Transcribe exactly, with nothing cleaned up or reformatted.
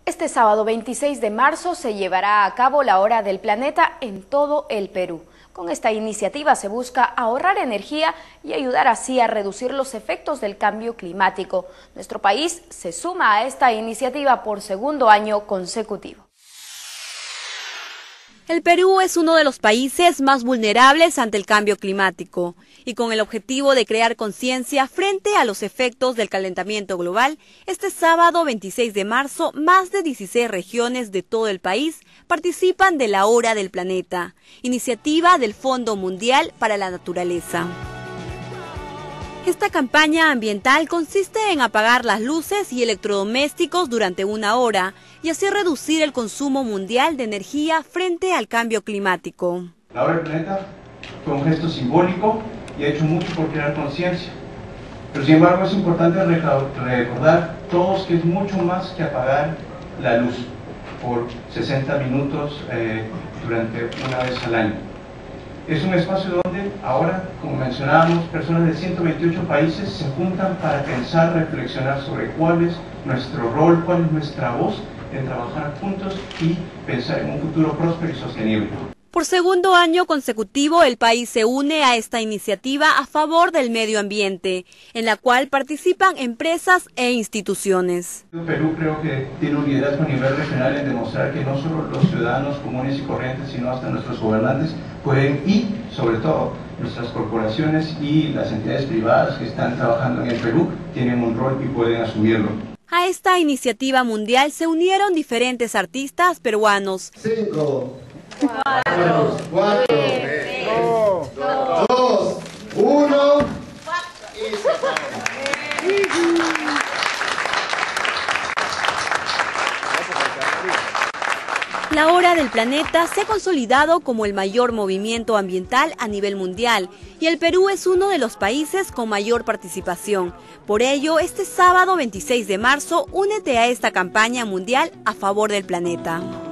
Este sábado veintiséis de marzo se llevará a cabo la Hora del Planeta en todo el Perú. Con esta iniciativa se busca ahorrar energía y ayudar así a reducir los efectos del cambio climático. Nuestro país se suma a esta iniciativa por segundo año consecutivo. El Perú es uno de los países más vulnerables ante el cambio climático y con el objetivo de crear conciencia frente a los efectos del calentamiento global, este sábado veintiséis de marzo, más de dieciséis regiones de todo el país participan de la Hora del Planeta, iniciativa del Fondo Mundial para la Naturaleza. Esta campaña ambiental consiste en apagar las luces y electrodomésticos durante una hora y así reducir el consumo mundial de energía frente al cambio climático. La Hora del Planeta fue un gesto simbólico y ha hecho mucho por crear conciencia. Pero sin embargo es importante recordar todos que es mucho más que apagar la luz por sesenta minutos eh, durante una vez al año. Es un espacio donde ahora, como mencionábamos, personas de ciento veintiocho países se juntan para pensar, reflexionar sobre cuál es nuestro rol, cuál es nuestra voz en trabajar juntos y pensar en un futuro próspero y sostenible. Por segundo año consecutivo, el país se une a esta iniciativa a favor del medio ambiente, en la cual participan empresas e instituciones. Perú creo que tiene un liderazgo a nivel regional en demostrar que no solo los ciudadanos comunes y corrientes, sino hasta nuestros gobernantes pueden, y sobre todo nuestras corporaciones y las entidades privadas que están trabajando en el Perú, tienen un rol y pueden asumirlo. A esta iniciativa mundial se unieron diferentes artistas peruanos. Cinco. Cuatro, cuatro, tres, dos, dos, uno, y se acabó. La Hora del Planeta se ha consolidado como el mayor movimiento ambiental a nivel mundial y el Perú es uno de los países con mayor participación. Por ello, este sábado veintiséis de marzo, únete a esta campaña mundial a favor del planeta.